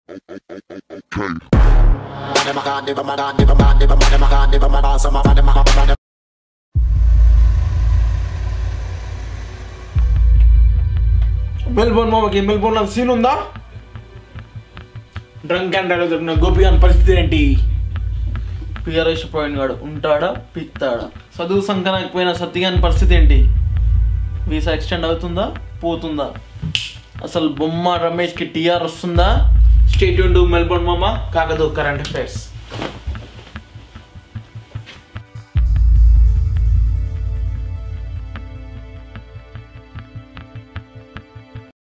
Melbourne మామకి Melbourne లో scene ఉందా? డ్రంక్ అండ్ డ్రైవ్ దొరికిన గోపి అని పరిస్థితి ఏంటి? పిఆర్ఎస్ పాయింట్ గాడు ఉంటాడా పిత్తాడా? చదువు సంకనాకపోయిన సత్తిగాని పరిస్థితి ఏంటి? వీసా ఎక్స్టెండ్ అవుతుందా పోతుందా? అసలు బొమ్మ రమేష్కి టీఆర్ వస్తుందా? స్టే ట్యూన్డ్ టు మెల్బోర్న్ మామ కాకదు కరెంట్ అఫైర్స్.